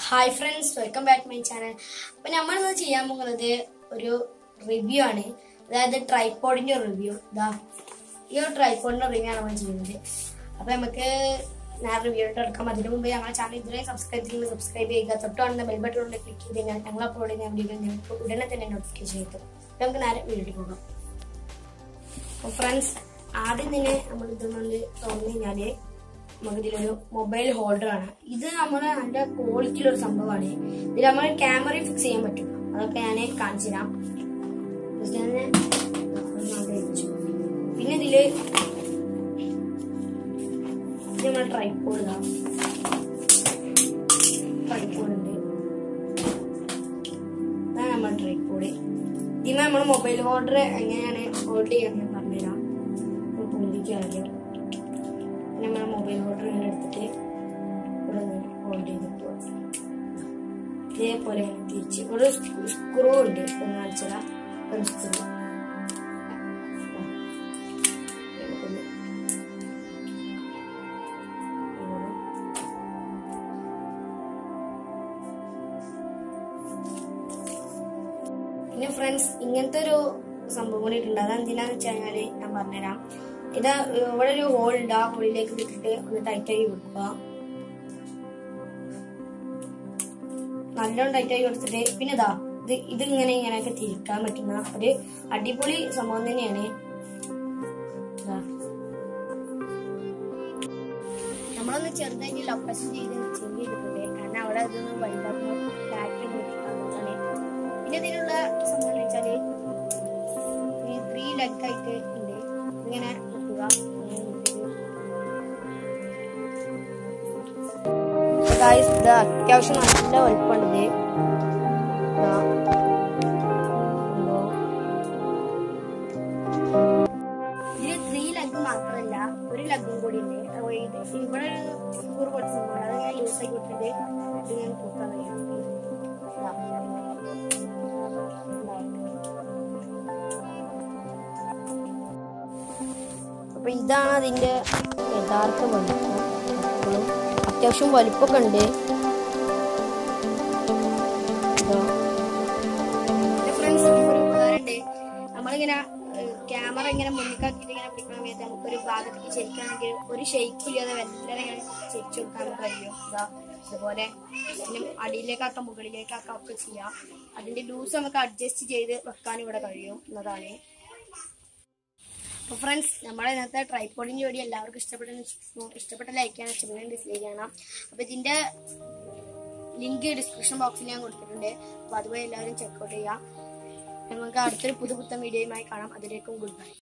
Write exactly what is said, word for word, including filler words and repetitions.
Hi friends, welcome back to my channel. അപ്പം നമ്മളിന്ന് ചെയ്യാൻ പോകുന്നത് ഒരു റിവ്യൂ ആണ്. അതായത് ട്രൈപോഡിന്റെ റിവ്യൂ. ഇതാ ഈ ഒരു ട്രൈപോഡിന്റെ റിവ്യൂ ആണ് നമ്മൾ ചെയ്യുന്നത്. അപ്പം നമുക്ക് ഞാൻ റിവ്യൂ ആയിട്ട് എടുക്കാം. അതിന് മുമ്പ് ഞങ്ങളുടെ ചാനൽ ഇതുവരെ സബ്സ്ക്രൈബ് ചെയ്യുന്നത് സബ്സ്ക്രൈബ് ചെയ്യുക. തൊട്ടാണെന്ന ബെൽ ബട്ടൺ കൊണ്ട് ക്ലിക്ക് ചെയ്ത് കഴിഞ്ഞാൽ ഞങ്ങൾ അപ്ലോഡ് ചെയ്യുന്ന വീഡിയോ നിങ്ങൾക്ക് ഉടനെ തന്നെ നോട്ടിഫിക്കേഷൻ കിട്ടും. അപ്പം നമുക്ക് നേരെ വീഡിയോ പോകാം. അപ്പോൾ ഫ്രണ്ട്സ്, ആദ്യം തന്നെ നമ്മൾ ഇതൊന്നും തുറന്നു കഴിഞ്ഞാൽ നമുക്ക് ഇതിലൊരു മൊബൈൽ ഹോൾഡർ ആണ്. ഇത് നമ്മുടെ നല്ല ക്വാളിറ്റിയുള്ള ഒരു സംഭവമാണ്. ഇതിൽ നമ്മൾ ക്യാമറ ഫിക്സ് ചെയ്യാൻ പറ്റും. അതൊക്കെ ഞാൻ കാണിച്ചു തരാം. പിന്നെ ഇതില് നമ്മൾ ട്രൈപോഡ് ട്രൈപോഡ് ഉണ്ട്. അതാണ് നമ്മൾ ട്രൈപോഡ്. ഇതിന് നമ്മൾ മൊബൈൽ ഹോൾഡർ എങ്ങനെയാണ് ഹോൾഡ് ചെയ്യാൻ ഞാൻ പറഞ്ഞുതരാം. പൊന്തിക്കാറില്ല. നമ്മുടെ മൊബൈൽ ഹോൾഡർ ഇങ്ങനെ എടുത്തിട്ട് ഇവിടെ നിന്ന് ഹോൾഡ് ചെയ്തിട്ട് ഇതേപോലെ തിരിച്ച് ഒരു സ്ക്രൂ ഉണ്ട്. കാണിച്ചാൽ ഒരു സ്ക്രൂ പിന്നെ ഫ്രണ്ട്സ്, ഇങ്ങനത്തെ ഒരു സംഭവം കൂടി ഉണ്ട്. അതെന്തിനാന്ന് വെച്ച് കഴിഞ്ഞാല് ഞാൻ പറഞ്ഞുതരാം. ഇത് ഇവിടെ ഒരു ഹോൾ ഉണ്ട്. ആ ഹോളിലേക്ക് ഇട്ടിട്ട് ഒന്ന് ടൈറ്റായി കൊടുക്കുക. നല്ലോണം ടൈറ്റായി കൊടുത്തിട്ട് പിന്നെ ഇതാ ഇത് ഇതിങ്ങനെ ഇങ്ങനെയൊക്കെ തിരിക്കാൻ പറ്റുന്ന ഒരു അടിപൊളി സംഭവം തന്നെയാണ്. നമ്മളൊന്ന് ചെറുതായിട്ട് ലൊക്കേഷൻ ചെയ്ത് ചേഞ്ച് ചെയ്തിട്ടുണ്ട്. കാരണം അവിടെ അതൊന്ന് വലുതാക്കുമ്പോൾ ബാറ്ററി നോക്കിക്കാണ്. പിന്നെ ഇതിനുള്ള സംഭവം എന്ന് വെച്ചാല് ഈ ത്രീ ലെഗ് ആയിട്ട് ഉണ്ട്. ഇങ്ങനെ അത്യാവശ്യം നല്ല വലുപ്പമുണ്ട്. ഇതിൽ ത്രീ ലെഗ് മാത്രമല്ല, ഒരു ലെഗും കൂടി ഉണ്ട്. ഇവിടെ ഒരു കുറച്ച് സംഭവം അത് ഞാൻ യൂസ് ആക്കി വിട്ടിട്ട് ഇത് ഞാൻ കൂട്ടാൻ കഴിയും. അപ്പൊ ഇതാണ് അതിന്റെ യഥാർത്ഥ വലുപ്പം. അത്യാവശ്യം വലുപ്പൊക്കെ ഉണ്ട്. നമ്മളിങ്ങനെ ക്യാമറ ഇങ്ങനെ മുന്നിക്കാക്കിട്ട് ഇങ്ങനെ പിടിക്കുന്ന സമയത്ത് നമുക്കൊരു ഭാഗത്തേക്ക് ചെരിക്കാണെങ്കിൽ ഒരു ഷേപ്പ് ഇല്ലാതെ വെല്ലനെ ഇങ്ങനെ ചെരിച്ചു കൊടുക്കാൻ കഴിയും. ഇതാ അതുപോലെ പിന്നെ അടിയിലേക്കാക്കാം മുകളിലേക്കാക്കാം ഒക്കെ ചെയ്യാം. അതിന്റെ ലൂസ് നമുക്ക് അഡ്ജസ്റ്റ് ചെയ്ത് വെക്കാൻ ഇവിടെ കഴിയും എന്നതാണ്. അപ്പൊ ഫ്രണ്ട്സ്, നമ്മുടെ ഇന്നത്തെ ട്രൈപോഡിന്റെ വീഡിയോ എല്ലാവർക്കും ഇഷ്ടപ്പെട്ട ഇഷ്ടപ്പെട്ട ലൈക്ക് ചെയ്യണം, ഇഷ്ടപ്പെട്ട ഡിസ്ലൈക്ക് ചെയ്യണം. അപ്പൊ ഇതിന്റെ ലിങ്ക് ഡിസ്ക്രിപ്ഷൻ ബോക്സിൽ ഞാൻ കൊടുത്തിട്ടുണ്ട്. അപ്പൊ അതുപോലെ എല്ലാവരും ചെക്കൗട്ട് ചെയ്യാം. നമുക്ക് അടുത്തൊരു പുതു പുത്തൻ വീഡിയോയുമായി കാണാം. അതിലേക്കും ഗുഡ് ബൈ.